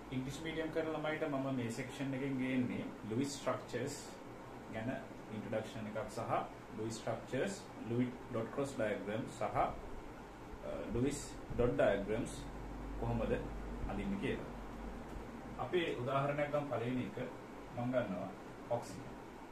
ඉංග්‍රීසි මීඩියම් කරන ළමයිට මම මේ සෙක්ෂන් එකෙන් ගේන්නේ ලුයිස් ස්ට්‍රක්චර්ස් ගැන ඉන්ට්‍රොඩක්ෂන් එකක් සහ Lewis structures, Lewis dot cross diagrams සහ ලුයිස් ඩොට් ඩයග්‍රෑම්ස් කොහොමද අඳින්නේ කියලා. අපි උදාහරණයක් ගමු. පළවෙනි එක මම ගන්නවා ඔක්සිජන්.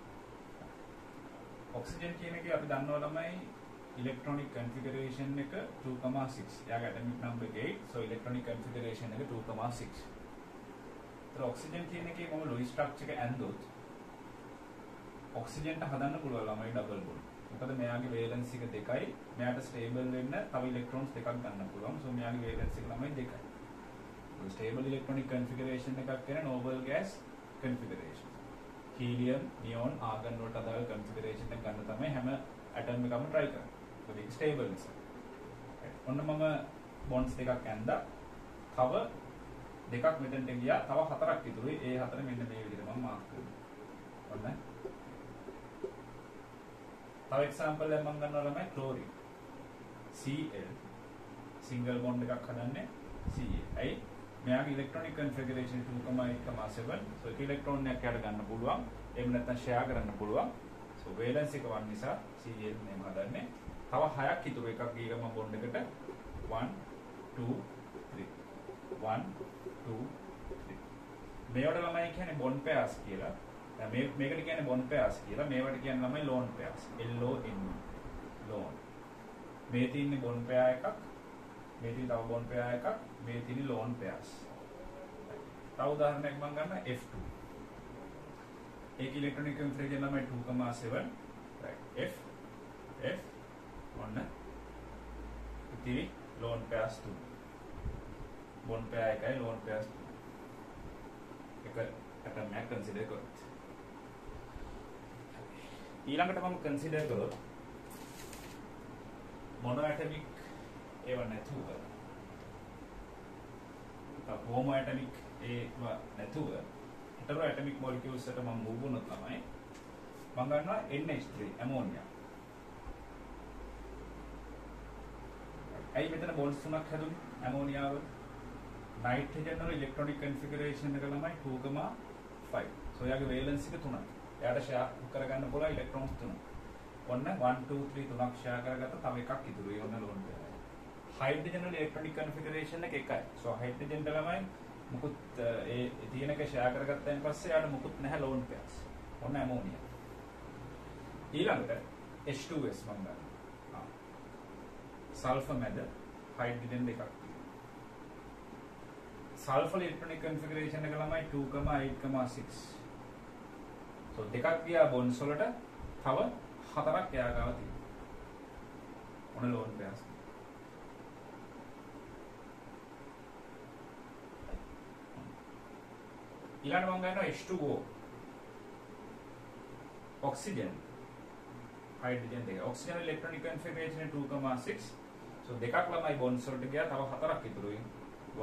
ඔක්සිජන් කියන එකේ අපි දන්නවා ළමයි electronic configuration එක 2,6. එයාගේ atomic number 8. so electronic configuration එක 2,6. ඒතර ඔක්සිජන් කියන එකේ මම ලුයිස් ස්ට්‍රක්චර් එක ඇන්දොත් ඔක්සිජන්ට හදන්න පුළුවන් ළමයි ඩබල් බොන්ඩ්. මොකද මෙයාගේ වේලන්ස් එක 2යි. මෙයාට ස්ටේබල් වෙන්න තව ඉලෙක්ට්‍රෝන්ස් දෙකක් ගන්න පුළුවන්. so මෙයාගේ වේලන්ස් එක ළමයි 2යි. ස්ටේබල් ඉලෙක්ට්‍රොනික කන්ෆිගරේෂන් එකක් කියන noble gas configuration. Helium, neon, argon වලට අදාළ කන්ෆිගරේෂන් එක ගන්න තමයි හැම ඇටම් එකම try කරන්නේ. ඒක ස්ටේබල් නිසා. ඔන්න මම බොන්ඩ්ස් දෙකක් ඇඳලා තව දෙකක් මෙතනට ගියා. තව හතරක් ඉතුරුයි. ඒ හතර මෙන්න මේ විදිහට මම මාක් කරනවා. ඔන්න. තව එක්සැම්පල් එකක් මම ගන්නවා ළමයි ක්ලෝරින්. Cl සිංගල් බොන්ඩ් එකක් හදන්නේ Ca. ඇයි? මෙයාගේ ඉලෙක්ට්‍රොනික කන්ෆිගරේෂන් 2,8,7. so එක ඉලෙක්ට්‍රෝන් එකක් යට ගන්න පුළුවන්. එහෙම නැත්නම් ෂෙයා කරන්න පුළුවන්. so වේලන්ස් එක 1 නිසා Cl මෙහෙම හදන්නේ. තව 6ක් ඉතුරු එකක් ගිහම බොන්ඩ් එකට 1 2 3 1 2 3. මේවට ළමයි කියන්නේ බොන්ඩ් පෙයාර්ස් කියලා. දැන් මේකට කියන්නේ බොන්ඩ් පෙයාර්ස් කියලා. මේවට කියන්නේ ළමයි ලෝන් පෙයාර්ස්. LON loan. මේ තියෙන්නේ බොන්ඩ් පෙයාර් එකක්. මේ තියෙන තව බොන්ඩ් පෙයාර් එකක්. මේ තියෙන ලෝන් පෙයාර්ස්. තව උදාහරණයක් මම ගන්න F2. ඒක ඉලෙක්ට්‍රොනික කන්ෆිගරේෂන් ළමයි 2,7. right F ඔන්න ඉතිරි ලෝන් පෙයාර්ස් 2. බොන්ඩ් පෙයාර් එකයි ලෝන් පෙයාර්ස් 2. එක ඇටම් එකක් කන්සිඩර් කරොත්. ඊළඟට මම කන්සිඩර් කරොත් මොනෝ ඇටමික් ඒව නැතුව හෝමෝ ඇටමික් ඒව නැතුව හෙටරෝ ඇටමික් මොලිකියුල්ස් වලට මම මූව් වුණොත් තමයි මම ගන්නවා NH3 ඇමෝනියා. ඇයි මෙතන බොන්ඩ්ස් තුනක් හැදුනේ ඇමෝනියාව? නයිට්‍රජන් වල ඉලෙක්ට්‍රොනික කන්ෆිගරේෂන් එක ළමයි 2,5. so එයාගේ වේලන්ස් එක 3යි. එයාට ෂෙයා කරගන්න පුළුවන් ඉලෙක්ට්‍රෝන්ස් 3. ඔන්න 1 2 3 3ක් ෂෙයා කරගත්ත තව එකක් ඉතුරුයි. ඔන්න ලෝන් පෙයාර්. හයිඩ්‍රජන් වල ඉලෙක්ට්‍රොනික කන්ෆිගරේෂන් එක 1යි. so හයිඩ්‍රජන් ළමයි මුකුත් ඒ තියෙන එක ෂෙයා කරගත්තයින් පස්සේ යාට මුකුත් නැහැ ලෝන් පෙයාර්ස්. ඔන්න ඇමෝනියා. ඊළඟට H2S මම ගන්නවා. සල්ෆර් මැද හයිඩ්‍රජන් දෙකක් තියෙනවා. සල්ෆර් ඉලෙක්ට්‍රොනික කන්ෆිගරේෂන් එක ළමයි 2,8,6. so දෙකක් ගියා බොන්ඩ්ස් වලට තව හතරක් එයා ගාව තියෙනවා. ඔන්න ලෝන් පෙයාර්ස්. ඊළඟට මම ගන්නවා H2O. ඔක්සිජන් හයිඩ්‍රජන් දෙක. Oxygen electronic configuration 2,6. so දෙකක් ළමයි බොන්ඩ්ස් වලට ගියා. තව හතරක් ඉතුරුයි. 1 2.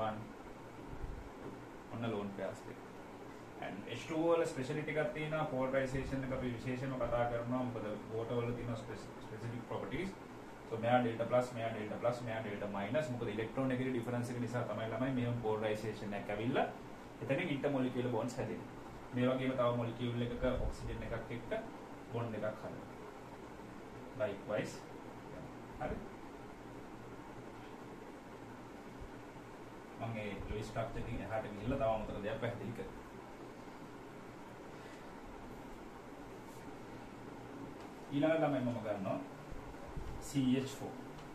ඔන්න ලෝන් පෙයාර්ස් දෙක. and H2O වල ස්පෙෂලිටි එකක් තියෙනවා. පෝලරයිසේෂන් එක අපි විශේෂයෙන්ම කතා කරනවා. මොකද වෝටර් වල තියෙන ස්පෙસિෆික් ප්‍රොපර්ටිස්. so මෙයා ඩෙල්ටා ප්ලස්, මෙයා ඩෙල්ටා ප්ලස්, මෙයා ඩෙල්ටා මයිනස්. මොකද ඉලෙක්ට්‍රෝන එකේ ඩිෆරන්ස් එක නිසා තමයි ළමයි මෙහෙම පෝලරයිසේෂන් එකක් ඇවිල්ලා එතනින් ඉන්ටර්මොලිකියුලර් බොන්ඩ්ස් හැදෙන්නේ. මේ වගේම තව මොලිකියුල් එකක ඔක්සිජන් එකක් එක්ක බොන්ඩ් එකක් හදනවා. likewise හරි. මම ඒ ලුයිස් ස්ට්‍රක්චර් එකෙන් එහාට ගිහිල්ලා තව අමතර දෙයක් පැහැදිලි කරනවා. ඊළඟ ළමයි මම ගන්නවා CH4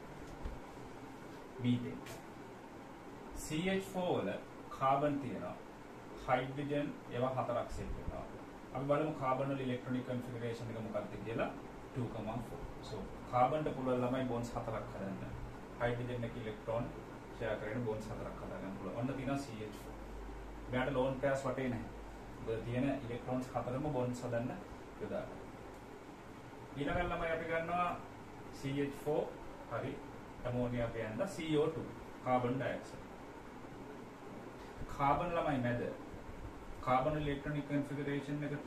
මීතේන්. CH4 වල කාබන් තියෙනවා. හයිඩ්‍රජන් ඒවා හතරක් සෙට් වෙනවා. අපි බලමු කාබන් වල ඉලෙක්ට්‍රොනික කන්ෆිගරේෂන් එක මොකක්ද කියලා. 2,4. so කාබන්ට පුළුවන් ළමයි බොන්ඩ්ස් හතරක් හදන්න. හයිඩ්‍රජන් එක ඉලෙක්ට්‍රෝන ෂෙයා කරගෙන බොන්ඩ්ස් හතරක් හදාගන්න පුළුවන්. ඔන්න තියෙනවා CH4. මෙයාට ලෝන් පෙයාර්ස් වටේ නැහැ. මොකද තියෙන ඉලෙක්ට්‍රෝන්ස් හතරම බොන්ඩ්ස් හදන්න යොදා ගන්න. ඊළඟ ළමයි අපි ගන්නවා CH4 හරි ඇමෝනියා කියන්න CO2 කාබන් ඩයොක්සයිඩ්. කාබන් ළමයි මැද කාබන් ඉලෙක්ට්‍රොනික කන්ෆිගරේෂන් එක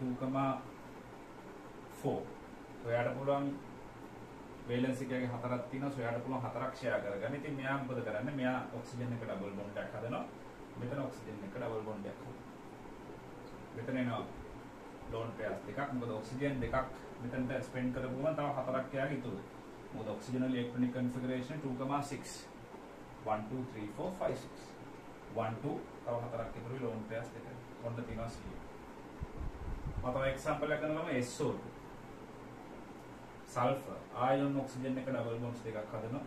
2,4. ඔයාලට පුළුවන් වේලන්ස් එකේ හතරක් තියෙනවා. ඔයාලට පුළුවන් හතරක් ෂෙයා කරගන්න. ඉතින් මෙයා මොකද කරන්නේ? මෙයා ඔක්සිජන් එක ඩබල් බොන්ඩ් එකක් හදනවා. මෙතන ඔක්සිජන් එක ඩබල් බොන්ඩ් එකක් හදනවා. මෙතන එනවා ලෝන් පෙයර්ස් දෙකක්. මොකද ඔක්සිජන් දෙකක් මෙතනට ස්පෙන්ඩ් කරපුවම තව හතරක් යාගේ ඉතුරුයි. මොකද ඔක්සිජනල් ඉලෙක්ට්‍රොනික කන්ෆිගරේෂන් 2,6 1 2 3 4 5 6 1 2 තව හතරක් ඉතුරුයි ලෝන් පෙයර්ස් දෙක. ඔන්න තියෙනවා C. මම තව එක්සැම්පල් එකක් ගන්නවා SO2 සල්ෆර් ආයෝන් ඔක්සිජන් එක ඩබල් බොන්ඩ්ස් දෙකක් හදනවා.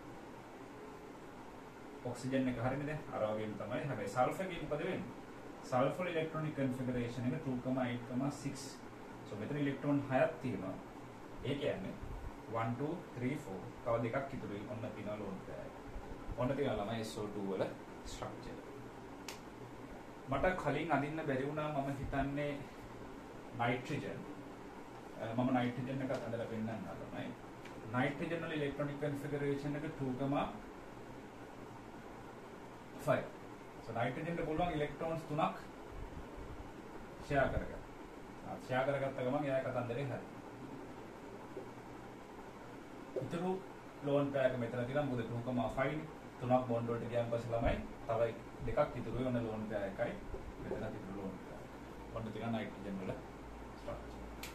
ඔක්සිජන් එක හරිනේ දැන් අර වගේම තමයි. හැබැයි සල්ෆර් එකේ මොකද වෙන්නේ? සල්ෆර් ඉලෙක්ට්‍රොනික කන්ෆිගරේෂන් එක 2,8,6. සෝ මෙතන ඉලෙක්ට්‍රෝන 6ක් තියෙනවා. ඒ කියන්නේ 1 2 3 4 තව දෙකක් ඉතුරුයි. ඔන්න තියෙනවා ලෝන් පෙයර්. ඔන්න තියෙනවා ළමයි SO2 වල ස්ට්‍රක්චර්. මට කලින් අදින්න බැරි වුණා. මම හිතන්නේ නයිට්‍රජන් මම නයිට්‍රජන් එකත් අදලා පෙන්නන්න හදනවා. නයිට්‍රජන් වල ඉලෙක්ට්‍රොනික කන්ෆිගරේෂන් එක 2,5. so නයිට්‍රජන් එක පුළුවන් ඉලෙක්ට්‍රෝන්ස් 3ක් ෂෙයා කරගන්න. ෂෙයා කරගත්ත ගමන් එයා කතන්දරේ හරි. ඉතුරු ලෝන් පෙයර් එක මෙතන තියෙනවා. මොකද 2,5 3ක් බොන්ඩ් වලට ගියාන් පස්සේ ළමයි තව දෙකක් ඉතුරුයි. ඔන්න ලෝන් පෙයර් එකයි මෙතන ඉතුරු ලෝන් පෙයර්. ඔන්න තියෙනවා නයිට්‍රජන් වල ස්ට්‍රක්චර්.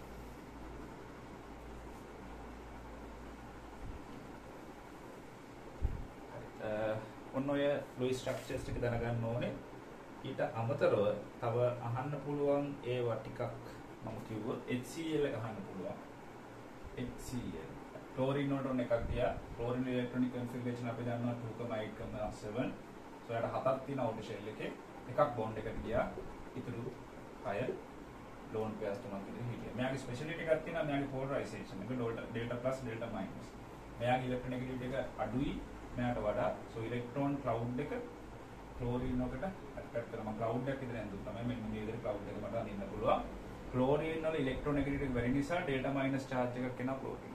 ඔන්න ඔය ලුයිස් ස්ට්‍රක්චර්ස් ටික දැනගන්න ඕනේ. ඊට අමතරව තව අහන්න පුළුවන් ඒවා ටිකක් මම කිව්වොත් HCl එක අහන්න පුළුවන්. HCl ක්ලෝරින් වලට ඔන්න එකක් ගියා. ක්ලෝරින් ඉලෙක්ට්‍රොනික කන්ෆිගරේෂන් අපි දන්නවා 2,8,7. so යට හතක් තියෙන අවුටර් ෂෙල් එකේ එකක් බොන්ඩ් එකට ගියා. ඉතුරු 6 ලෝන් පෙයර්ස් තුනක් විතර හිටියා. මෙයාගේ ස්පෙෂලිටි එකක් තියෙනවා. මෙයාගේ පෝලරයිසේෂන් එක ඩෙල්ටා ප්ලස් ඩෙල්ටා මයිනස්. මෙයාගේ ඉලෙක්ට්‍රොනෙගටිවිටි එක අඩුයි මෙයාට වඩා. so ඉලෙක්ට්‍රෝන ක්ලවුඩ් එක ක්ලෝරින් වලට ඇට්‍රැක්ට් කරනවා. ක්ලවුඩ් එකක් විතර ඇඳුම් තමයි මෙන්න මේ විදිහට ක්ලවුඩ් එක මට අඳින්න පුළුවන්. ක්ලෝරින් වල ඉලෙක්ට්‍රොනෙගටිවිටි එක වැඩි නිසා ඩෙල්ටා මයිනස් charge එකක් එනවා ක්ලෝරින්.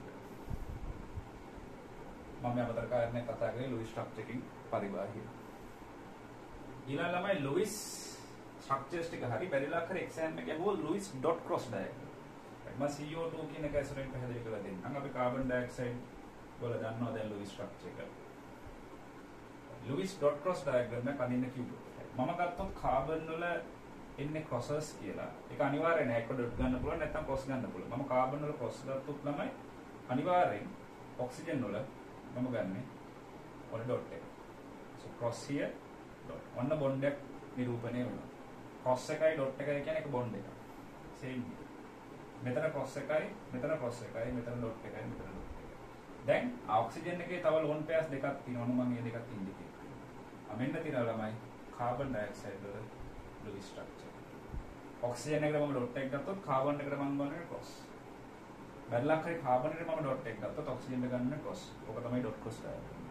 මම අමතර කාරණේ කතා කරේ ලුයිස් ස්ට්‍රක්චර් එකකින් පරිබාහිර. ඊළඟ ළමයි ලුයිස් ස්ට්‍රක්චර්ස් ටික හරි බැරිලා කර එක්සෑම් එකේ අහුව ලුයිස් ඩොට් ක්‍රොස් ඩයග්‍රෑම්. මම CO2 කියන එක ඇසුරෙන් පැහැදිලි කරලා දෙන්නම්. අපි කාබන් ඩයොක්සයිඩ් වල දන්නවා දැන් ලුයිස් ස්ට්‍රක්චර් එක. ලුයිස් ඩොට් ක්‍රොස් ඩයග්‍රෑම් එක අදින්න කිව්වොත් මම ගත්තොත් කාබන් වල එන්නේ ක්‍රොසස් කියලා. ඒක අනිවාර්ය නෑ. එක ඩොට් ගන්න පුළුවන් නැත්නම් ක්‍රොස් ගන්න පුළුවන්. මම කාබන් වල ක්‍රොස් ගත්තොත් ළමයි අනිවාර්යෙන් ඔක්සිජන් වල මම ගන්නෙ ඔන්න ඩොට් එක. so cross here dot. ඔන්න බොන්ඩ් එක නිරූපණය වෙනවා. cross එකයි dot එකයි කියන්නේ එක බොන්ඩ් එකක්. same. මෙතන cross එකයි, මෙතන cross එකයි, මෙතන dot එකයි, මෙතන dot එකයි. දැන් ඔක්සිජන් එකේ තව ලෝන් පෙයර්ස් දෙකක් තියෙනවා. මම මේ දෙකක් ඉන්ඩිකේට් කරනවා. මෙන්න තියෙනවා ළමයි කාබන් ඩයොක්සයිඩ් වල ලුයිස් ස්ට්‍රක්චර්. ඔක්සිජන් එකට මම dot එක ගත්තොත් කාබන් එකට මම ගන්නේ cross. බැලලා කරේ කාබන් එකට මම ඩොට් එකක් ගත්තොත් ඔක්සිජන් එක ගන්න ක්‍රොස්. ඕක තමයි ඩොට් ක්‍රොස් ඩයග්‍රෑම්.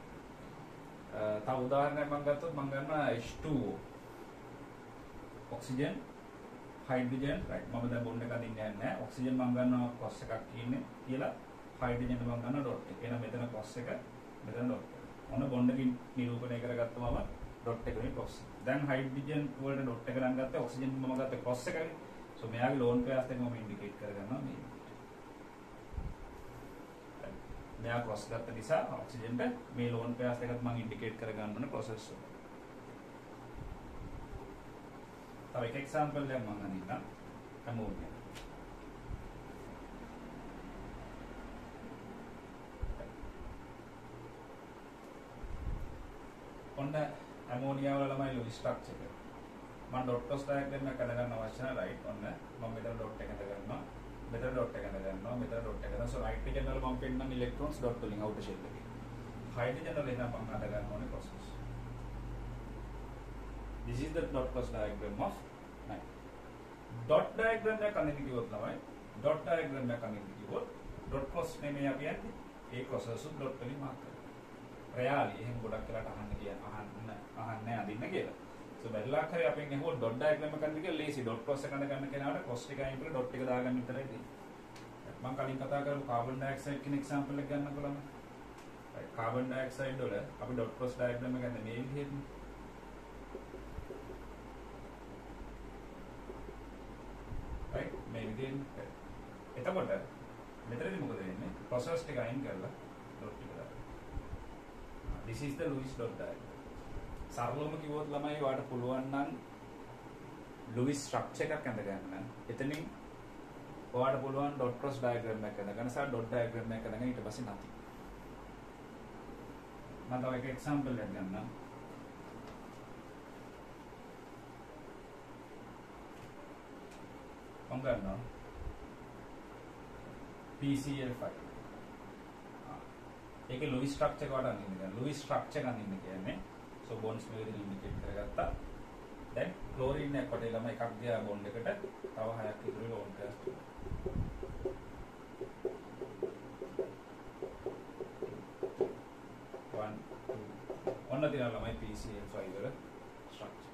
තව උදාහරණයක් මම ගත්තොත් මම ගන්නවා H2O. Oxygen hydrogen right. මම දැන් බොන්ඩ් එක අදින්න යන්නේ නැහැ. ඔක්සිජන් මම ගන්නවා ක්‍රොස් එකක් කියන්නේ කියලා. හයිඩ්‍රජන් මම ගන්නවා ඩොට් එක. එහෙනම් මෙතන ක්‍රොස් එක මෙතන ඩොට් එක. ඔන්න බොන්ඩ් එකකින් නිරූපණය කරගත්තම ඩොට් එකනේ ක්‍රොස්. දැන් හයිඩ්‍රජන් වලට ඩොට් එක නම් ගත්තා. ඔක්සිජන් මම ගත්තා ක්‍රොස් එකනේ. so මෙයාගේ ලෝන් පෙයර්ස් දෙක මම ඉන්ඩිකේට් කරගන්නවා මේ. මෙයා ක්‍රොස් ගත්ත නිසා ඔක්සිජන්ට මේ ලෝන් පෙයර්ස් එකත් මම ඉන්ඩිකේට් කරගන්න ඕනේ ප්‍රොසෙස් එක. තව එක එක්සැම්පල් එකක් මම අනින්නම්. ඇමෝනියා. ඔන්න ඇමෝනියා වල ළමයි ලුයිස් ස්ට්‍රක්චර් එක. මම ඩොට් ක්‍රොස් ඩයග්‍රෑම් එක කරගන්න අවශ්‍ය නැහැ රයිට්. ඔන්න මම මෙතන ඩොට් එක ගන්නවා. මෙතන ඩොට් එක ගන්නවා. මෙතන ඩොට් එක ගන්නවා. so නයිට්‍රජන් වල මම පෙන්නන ඉලෙක්ට්‍රෝන්ස් ඩොට් වලින් අවුටර් ෂෙල් එකේ. හයිඩ්‍රජන් වල එනවා මම අද ගන්න ඕනේ process. this is the dot cross diagram of night. dot diagram එක කන්නේ කිව්වොත් තමයි dot diagram එක කන්නේ කිව්වොත් dot cross නෙමෙයි අපි යන්නේ. ඒ process උත් dot වලින් මාක් කරනවා. රයාලි එහෙම ගොඩක් වෙලාට අහන්නේ අදින්න කියලා. so බැලලා කරේ අපෙන් එහෙම dot diagram එක කන්නේ කියලා ලේසි dot cross එක ගන්න කෙනාට cross එක අයින් කරලා dot එක දාගන්න විතරයි තියෙන්නේ. මම කලින් කතා කරපු carbon dioxide කියන example එක ගන්නකො ළමයි. right carbon dioxide වල අපි dot cross diagram එක ගන්න මේ විදිහට. right මේ විදිහෙන්. එතකොට මෙතනදී මොකද වෙන්නේ? process එක අයින් කරලා dot එක දාන්න. this is the Lewis dot diagram. සරලවම කිව්වොත් ළමයි ඔයාලට පුළුවන් නම් ලුයිස් ස්ට්‍රක්චර් එකක් අඳ ගන්න. එතනින් ඔයාලට පුළුවන් ඩොට් ක්‍රොස් ඩයග්‍රෑම් එකක් අඳගන්න සහ ඩොට් ඩයග්‍රෑම් එකක් අඳගෙන ඊට පස්සේ නැති. මම තව එක එක්සැම්පල් එකක් ගන්නම්. මම ගන්නවා PCl5. ඒකේ ලුයිස් ස්ට්‍රක්චර් එක වඩා අඳින්න ගන්න. ලුයිස් ස්ට්‍රක්චර් එක අඳින්න කියන්නේ so bonds මේ විදිහට ඉන්ඩිකේට් කරගත්තා. දැන් ක්ලෝරින් එක කොටේ ළම එකක් ගියා බොන්ඩ් එකට තව හයක් ඉතුරු වෙලා ඕන් කරලා. 1 2 ඔන්න තියලා ළමයි PCl5 වල ස්ට්‍රක්චර්.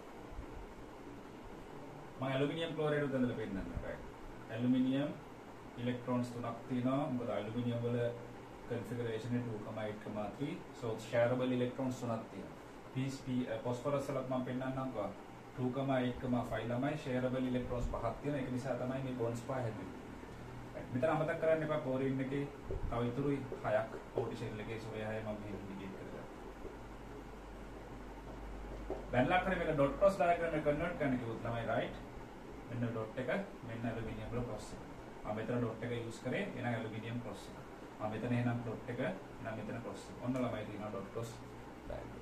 මම ඇලුමිනියම් ක්ලෝරයිඩ් උදැල්ලා පෙන්නන්න right. ඇලුමිනියම් ඉලෙක්ට්‍රෝන්ස් තුනක් තියෙනවා. මොකද ඇලුමිනියම් වල configuration 2,8,3 so shareable electrons තුනක් තියෙනවා. phosphorus වලත් මම පෙන්නන්නම් කොහොමද 2,8,5 ළමයි shareable electrons පහක් තියෙනවා. ඒක නිසා තමයි මේ bonds පහ හැදෙන්නේ. මෙතන අමතක කරන්න එපා chlorine එකේ තව ඉතුරුයි 6ක් outer shell එකේ so ඒ 6 මම මෙහෙම ඉන්ඩිකේට් කරගන්නවා. බැලලා කරේ මේක dot cross diagram එක convert කරන්න කිව්වොත් තමයි right. මෙන්න dot එක මෙන්න aluminium වල cross එක. මම මෙතන dot එක use කරේ එන aluminium cross එක. මම මෙතන එනම් dot එක එනම් මෙතන cross එක. ඔන්න ළමයි තියෙනවා dot cross diagram.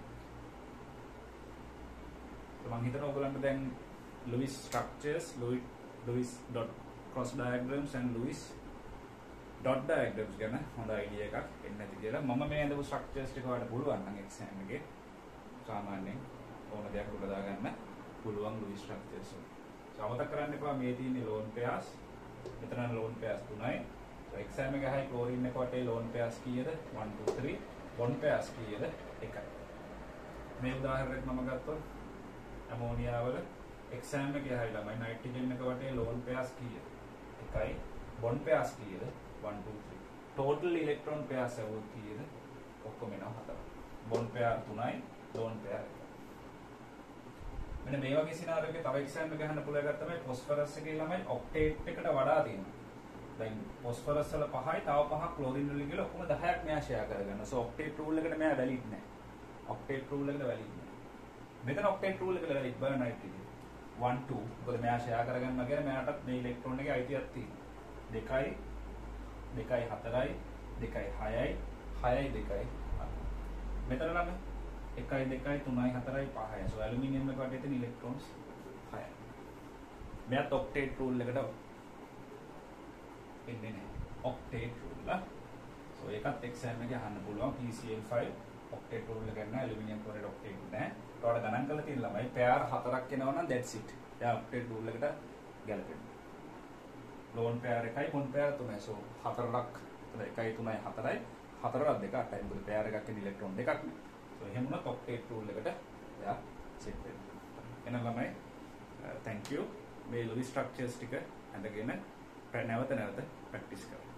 මම හිතනවා ඔයගලන්ට දැන් Lewis structures, Lewis dot cross diagrams and Lewis dot diagrams ගැන හොඳ idea එකක් එන්න ඇති කියලා. මම මේ අඳපු structures ටික වලට පුළුවන් නම් exam එකේ සාමාන්‍යයෙන් ඕන දෙයක් උඩ දාගන්න පුළුවන් Lewis structures. සමතක කරන්න එපා මේ තියෙන lone pairs. මෙතන lone pairs තුනයි. so exam එකේ හයි chlorine එක වටේ lone pairs කීයද? 1 2 3. bond pairs කීයද? 1යි. මේ උදාහරණයක් මම ගත්තොත් ammonia වල exam එකේ හයි ළමයි nitrogen එක වටේ lone pairs කීයද? 1යි. bond pairs කීයද? 1 2 3. total electron pairs අවුත් කීයද? ඔක්කොම එනවා 4. bond pair 3යි, lone pair 1යි. මෙන්න මේ වගේ සිනාරියෝ එකේ තව exam එක ගන්න පුළුවන් එකක් තමයි phosphorus එකේ ළමයි octet එකට වඩා තියෙනවා. දැන් phosphorus වල 5යි තව 5ක් chlorine වලින් ගිහලා ඔක්කොම 10ක් මෙයා share කරගන්නවා. so octet rule එකට මෙයා valid නැහැ. octet rule එකට valid නැහැ. මෙතන octet rule එකට valid බෑ nitrogen. 1 2 මොකද මෙයා share කරගන්නවා කියන්නේ මෙයාටත් මේ ඉලෙක්ට්‍රෝන එකේ අයිතියක් තියෙනවා. 2යි 2යි 4යි 2යි 6යි 6යි 2යි 8යි. මෙතන නම් 1යි 2යි 3යි 4යි 5යි. so ඇලුමිනියම් එක වටේ තියෙන ඉලෙක්ට්‍රෝන්ස් 6යි. මෙයාත් octet rule එකට එන්නේ නැහැ. octet rule. so ඒකත් exam එකේ අහන්න පුළුවන් PCl5 octet rule එක ගන්න ඇලුමිනියම් ක්ලෝරයිඩ් octet නැහැ. ඒකට ගණන් කරලා තියෙන ළමයි pair 4ක් එනවා නම් that's it. එයා octet rule එකට ගැලපෙනවා. lone pair එකයි bond pair 3යි. so 4ක් 1යි 3යි 4යි 4ක් 2ක් 8යි. මොකද pair එකක් ඉන්නේ ඉලෙක්ට්‍රෝන දෙකක් නේ. so එහෙම වුණොත් octet rule එකට එයා set වෙනවා. එහෙනම් ළමයි thank you. මේ Lewis structures ටික අඳගෙන නැවත practice කරන්න.